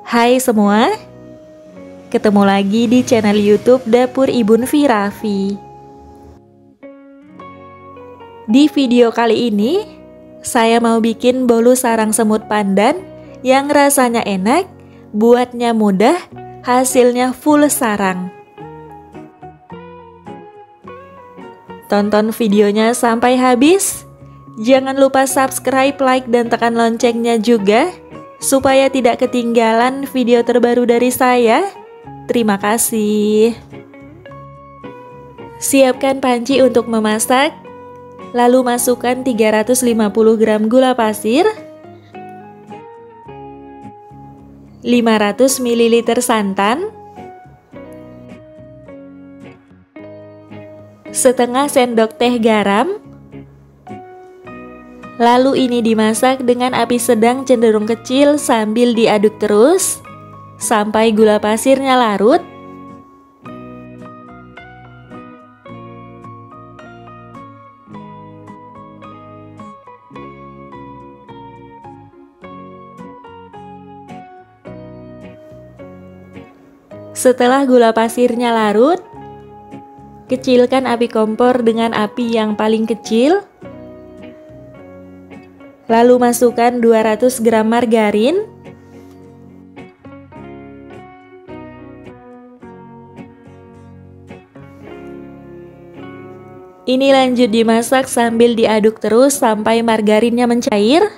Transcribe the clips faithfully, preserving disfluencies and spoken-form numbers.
Hai semua, ketemu lagi di channel YouTube Dapur Ibu Nvi Raffi. Di video kali ini, saya mau bikin bolu sarang semut pandan yang rasanya enak, buatnya mudah, hasilnya full sarang. Tonton videonya sampai habis. Jangan lupa subscribe, like, dan tekan loncengnya juga, supaya tidak ketinggalan video terbaru dari saya. Terima kasih. Siapkan panci untuk memasak. Lalu masukkan tiga ratus lima puluh gram gula pasir, lima ratus mililiter santan, setengah sendok teh garam. Lalu ini dimasak dengan api sedang cenderung kecil sambil diaduk terus sampai gula pasirnya larut. Setelah gula pasirnya larut, kecilkan api kompor dengan api yang paling kecil. Lalu masukkan dua ratus gram margarin, ini lanjut dimasak sambil diaduk terus sampai margarinnya mencair.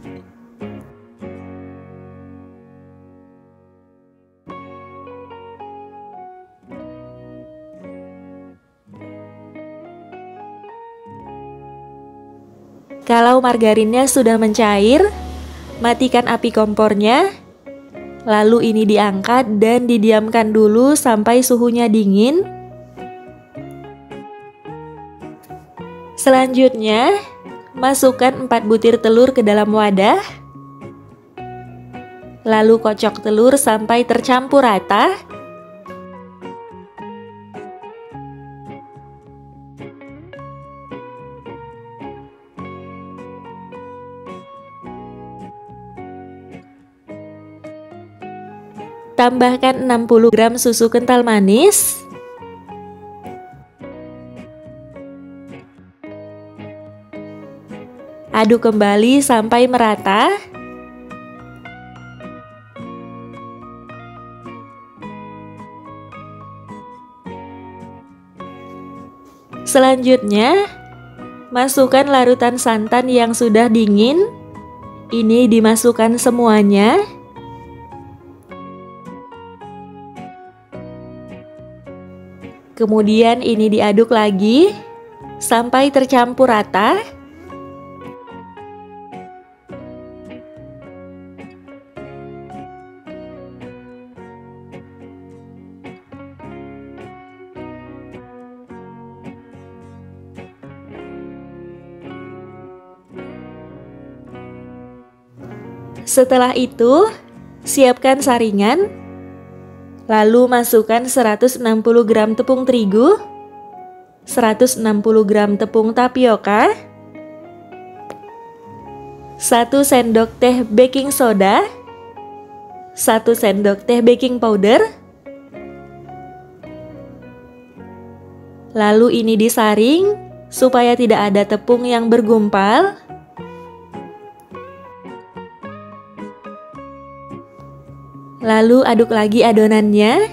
Kalau margarinnya sudah mencair, matikan api kompornya. Lalu ini diangkat dan didiamkan dulu sampai suhunya dingin. Selanjutnya, masukkan empat butir telur ke dalam wadah. Lalu kocok telur sampai tercampur rata. Tambahkan enam puluh gram susu kental manis. Aduk kembali sampai merata. Selanjutnya, masukkan larutan santan yang sudah dingin. Ini dimasukkan semuanya. Kemudian ini diaduk lagi sampai tercampur rata. Setelah itu, siapkan saringan. Lalu masukkan seratus enam puluh gram tepung terigu, seratus enam puluh gram tepung tapioka, satu sendok teh baking soda, satu sendok teh baking powder. Lalu ini disaring supaya tidak ada tepung yang bergumpal. Lalu aduk lagi adonannya.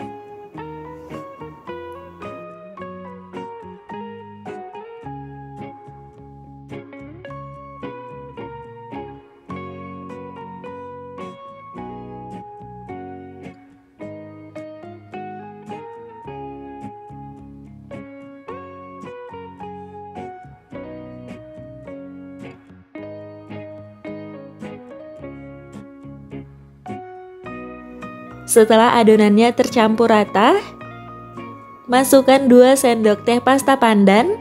Setelah adonannya tercampur rata, masukkan dua sendok teh pasta pandan,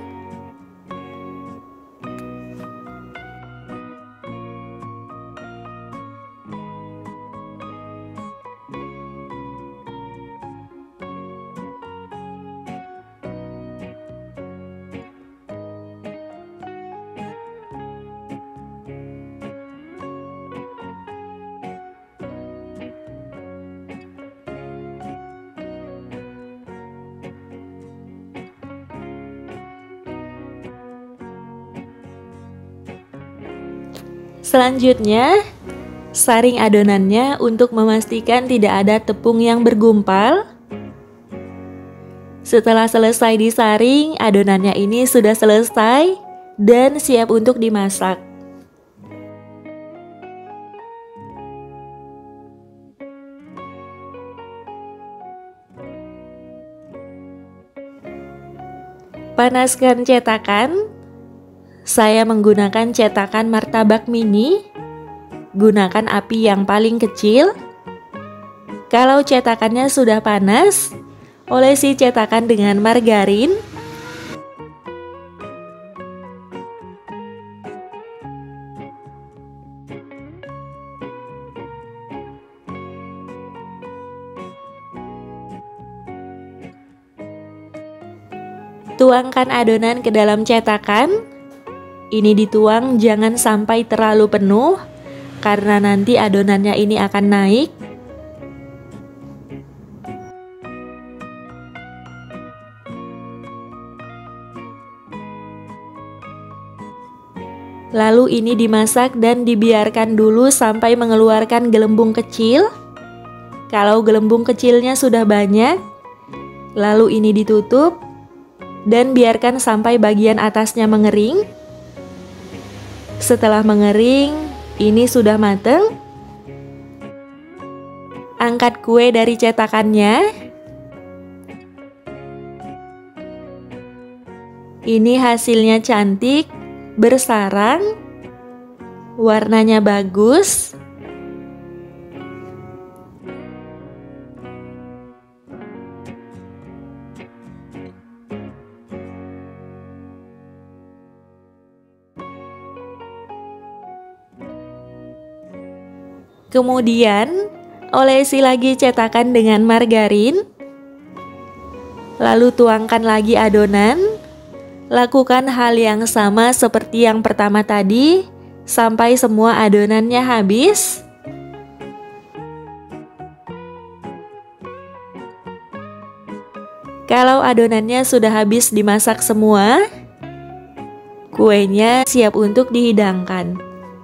Selanjutnya, saring adonannya untuk memastikan tidak ada tepung yang bergumpal. Setelah selesai disaring, adonannya ini sudah selesai dan siap untuk dimasak. Panaskan cetakan. Saya menggunakan cetakan martabak mini. Gunakan api yang paling kecil. Kalau cetakannya sudah panas, olesi cetakan dengan margarin. Tuangkan adonan ke dalam cetakan. Ini dituang jangan sampai terlalu penuh, karena nanti adonannya ini akan naik. Lalu ini dimasak dan dibiarkan dulu sampai mengeluarkan gelembung kecil. Kalau gelembung kecilnya sudah banyak, lalu ini ditutup dan biarkan sampai bagian atasnya mengering. Setelah mengering, ini sudah matang. Angkat kue dari cetakannya. Ini hasilnya cantik, bersarang, warnanya bagus. Kemudian, olesi lagi cetakan dengan margarin. Lalu tuangkan lagi adonan. Lakukan hal yang sama seperti yang pertama tadi, sampai semua adonannya habis. Kalau adonannya sudah habis dimasak semua, kuenya siap untuk dihidangkan.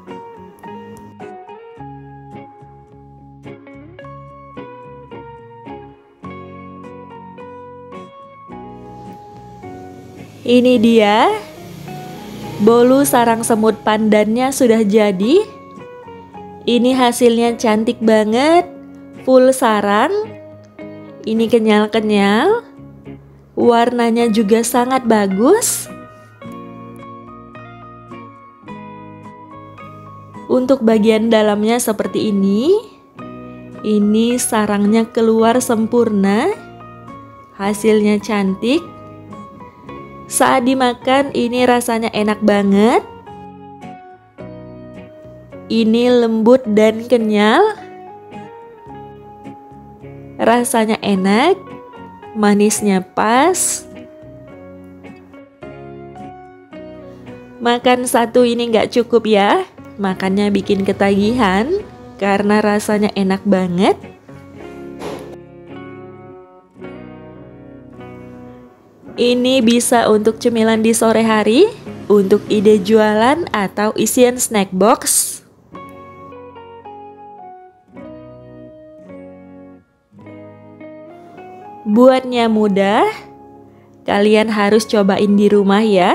Ini dia, bolu sarang semut pandannya sudah jadi. Ini hasilnya cantik banget, full sarang. Ini kenyal-kenyal, warnanya juga sangat bagus. Untuk bagian dalamnya seperti ini. Ini sarangnya keluar sempurna, hasilnya cantik. Saat dimakan ini rasanya enak banget. Ini lembut dan kenyal. Rasanya enak, manisnya pas. Makan satu ini nggak cukup ya, makannya bikin ketagihan karena rasanya enak banget. Ini bisa untuk cemilan di sore hari, untuk ide jualan atau isian snack box. Buatnya mudah, kalian harus cobain di rumah ya.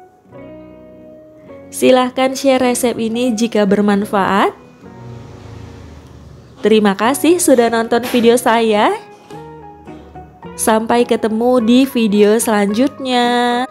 Silahkan share resep ini jika bermanfaat. Terima kasih sudah nonton video saya. Sampai ketemu di video selanjutnya.